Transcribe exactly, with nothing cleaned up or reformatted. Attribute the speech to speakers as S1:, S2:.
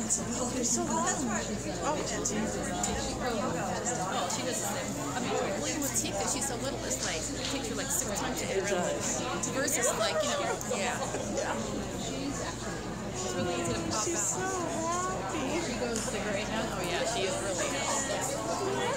S1: They're so long. Oh, Jesus.
S2: Oh, she does the same. I mean, well, even with Tika, she's so little, it's like, it takes her like six times to get around. Versus like, you know, yeah. It's really easy to pop
S1: She's
S2: out.
S1: so happy.
S2: She goes to the great house. Oh yeah, she is really happy.